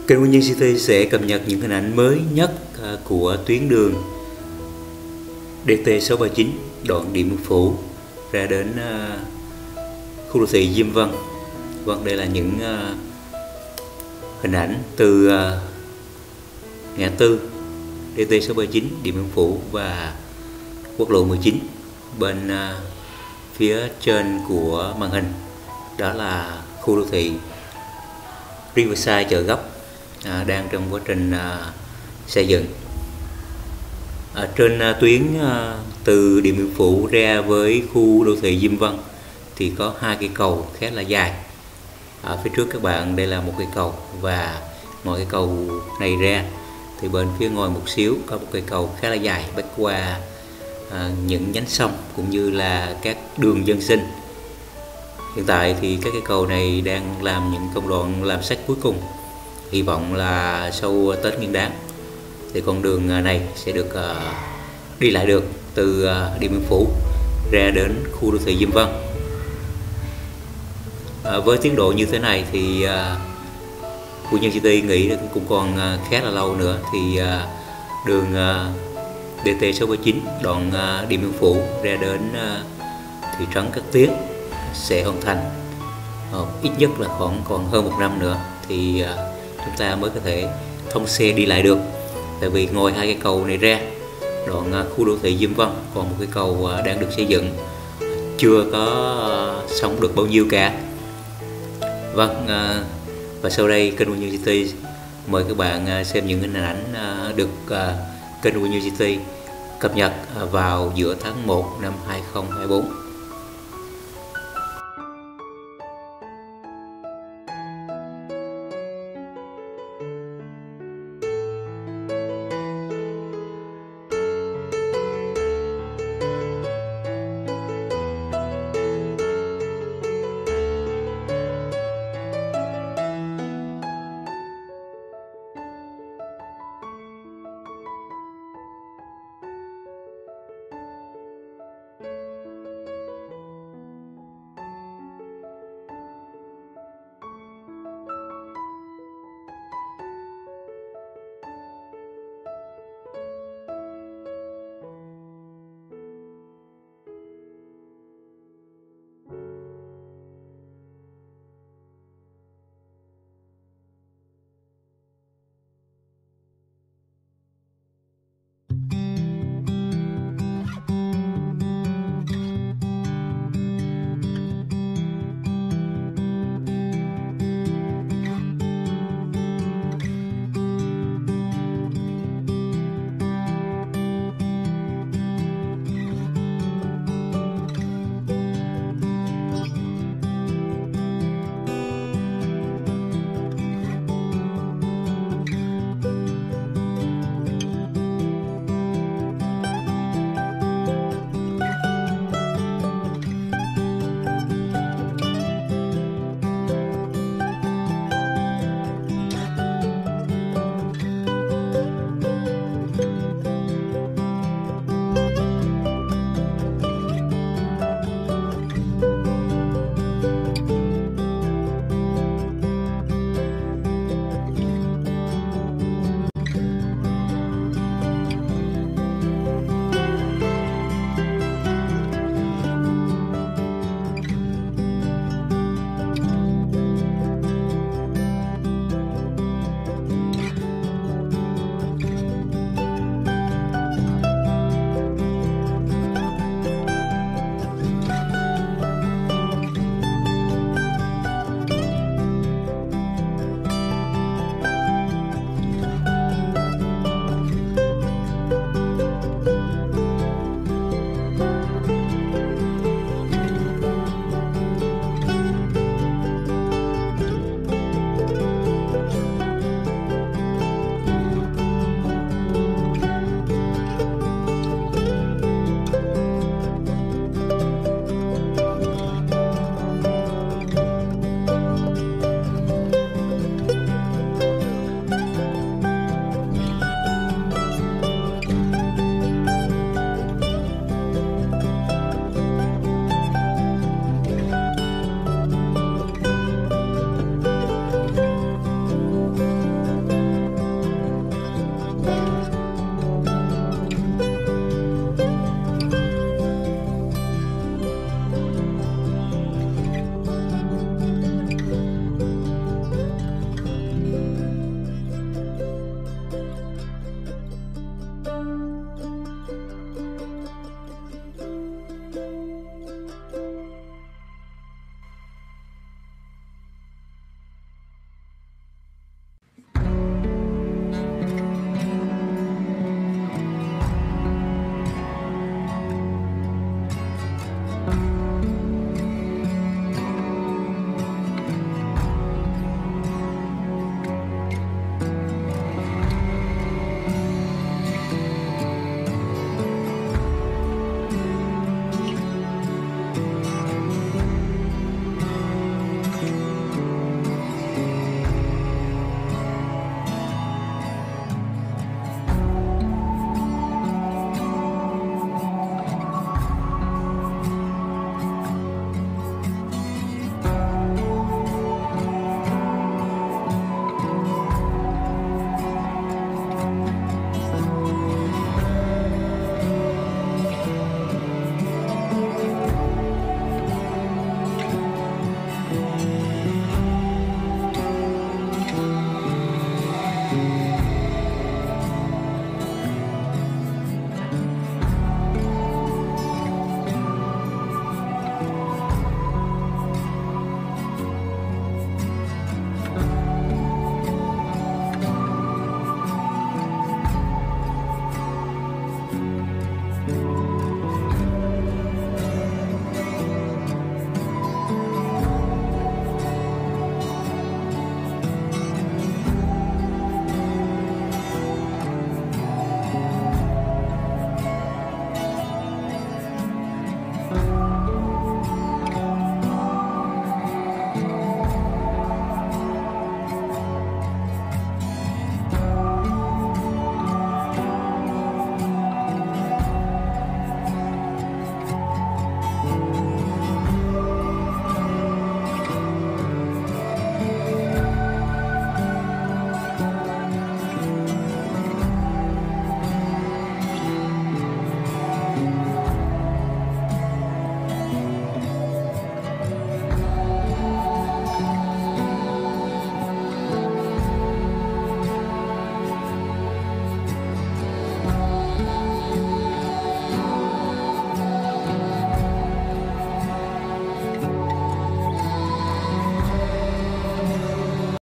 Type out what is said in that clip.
Kênh Nguyên Nhân City sẽ cập nhật những hình ảnh mới nhất của tuyến đường DT639 đoạn Điện Biên Phủ ra đến khu đô thị Diêm Vân. Vâng, đây là những hình ảnh từ ngã tư DT639 Điện Biên Phủ và quốc lộ 19. Bên phía trên của màn hình đó là khu đô thị Riverside Chợ Gốc đang trong quá trình xây dựng. Trên tuyến từ Điện Biên Phủ ra với khu đô thị Diêm Vân thì có hai cây cầu khá là dài. Ở phía trước các bạn đây là một cây cầu, và ngoài cây cầu này ra thì bên phía ngoài một xíu có một cây cầu khá là dài bắc qua những nhánh sông cũng như là các đường dân sinh. Hiện tại thì các cây cầu này đang làm những công đoạn làm sắt cuối cùng. Hy vọng là sau Tết Nguyên Đán thì con đường này sẽ được đi lại được từ Điện Biên Phủ ra đến khu đô thị Diêm Vân. Với tiến độ như thế này thì Nguyên Nhân City nghĩ cũng còn khá là lâu nữa thì đường DT639 đoạn Điện Biên Phủ ra đến thị trấn Cát Tiến sẽ hoàn thành. Ít nhất là còn hơn 1 năm nữa thì chúng ta mới có thể thông xe đi lại được. Tại vì ngoài hai cây cầu này ra, đoạn khu đô thị Diêm Vân còn một cái cầu đang được xây dựng, chưa có xong được bao nhiêu cả. Vâng, và sau đây kênh Nguyên Nhân City mời các bạn xem những hình ảnh được kênh Nguyên Nhân City cập nhật vào giữa tháng 1 năm 2024.